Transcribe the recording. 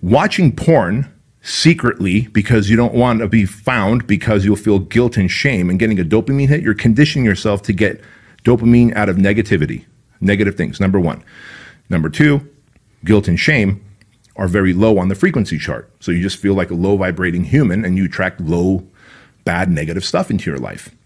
Watching porn secretly because you don't want to be found, because you'll feel guilt and shame, and getting a dopamine hit, you're conditioning yourself to get dopamine out of negativity, negative things, number one. Number two, guilt and shame are very low on the frequency chart. So you just feel like a low vibrating human and you attract low, bad, negative stuff into your life.